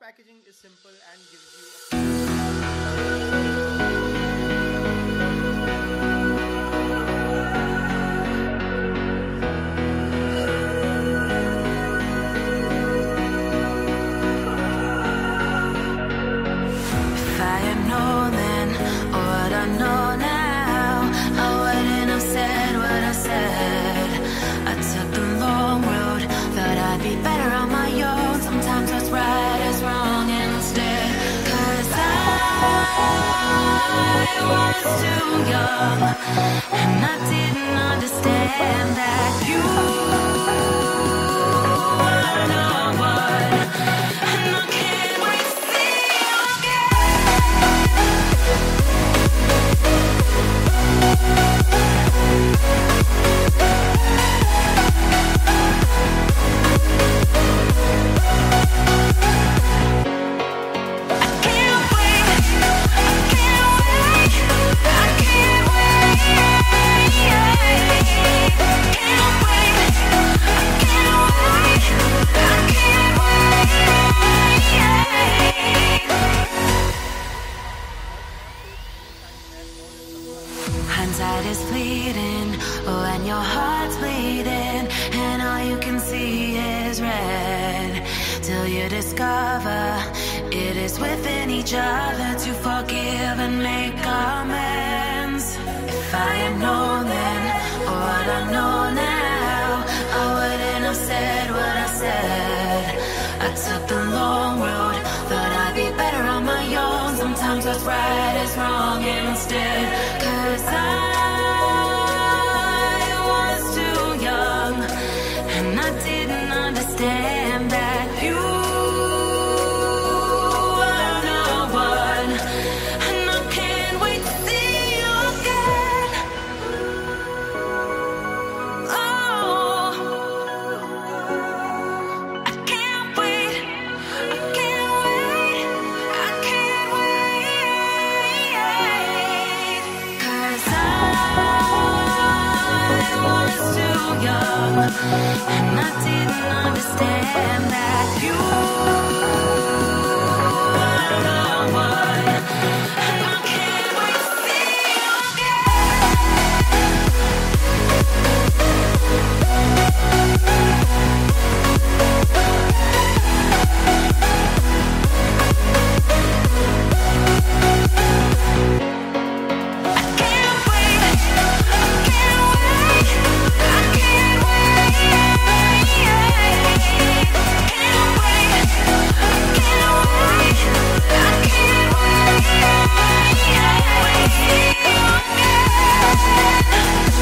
packaging is simple and gives you a I was too young, and I didn't understand that you were the one, and I can't wait to see you hindsight is fleeting when your heart's bleeding and all you can see is red, till you discover it is within each other to forgive and make amends. If I had known then what I know now, I wouldn't have said what I said. I took the long road, thought I'd be better on my own. Sometimes what's right is wrong instead, 'cause I was too young, and I didn't understand that you were the one, and I can't wait to see you again. Oh, I can't wait, I can't wait, I can't wait, 'cause I was too young, and I didn't understand that you